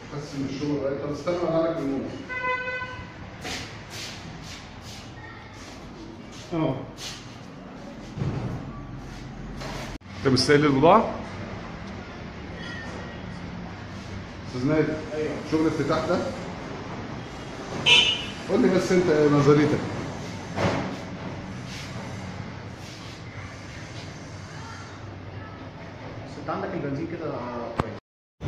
حاسس ان الشغل رايق. طب استنى انا لك الموت. انت مستاهل البضاعه؟ استاذ نادي. ايوه. شغل الافتتاح ده قول لي بس انت نظريتك. بس انت عندك البنزين كده كويس.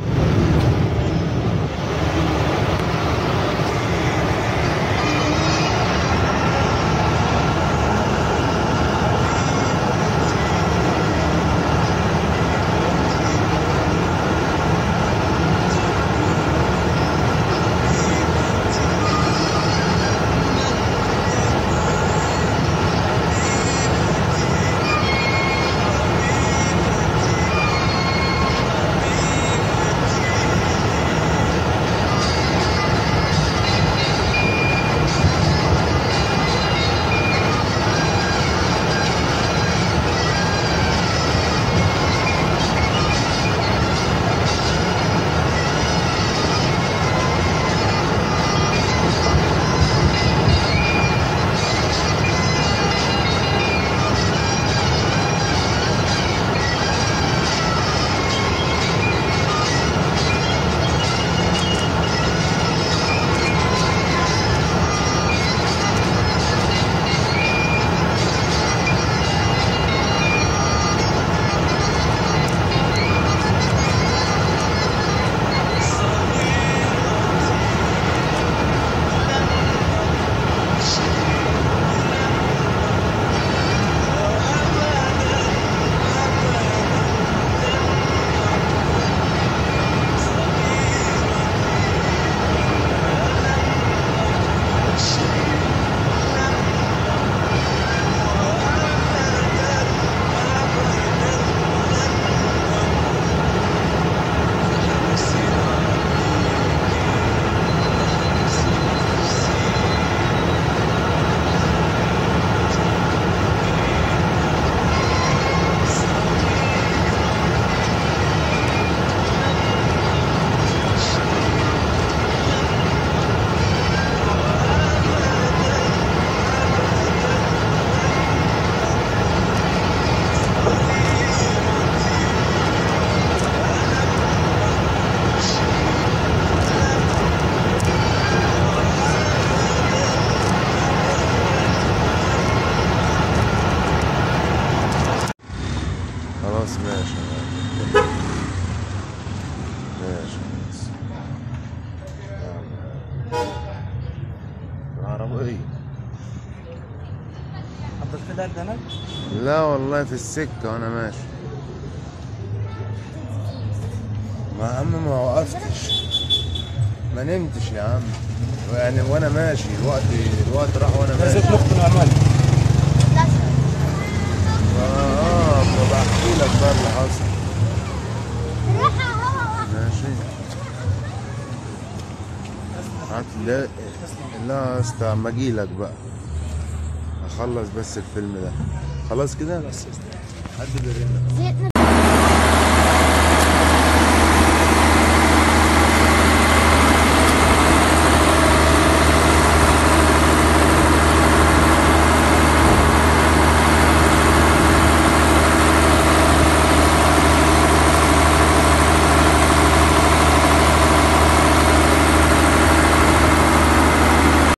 خلاص ماشي ماشي العربية حضرت لك ده؟ لا والله في السكة وانا ماشي. ما يا عم ما وقفتش ما نمتش يا عم يعني وانا ماشي الوقت راح وانا ماشي. لازم نقطة عمال. بحكي لك بقى اللي حصل. ماشي لا يا اسطى اما اجي لك بقى اخلص بس الفيلم ده خلاص كده. بس حد بيرن.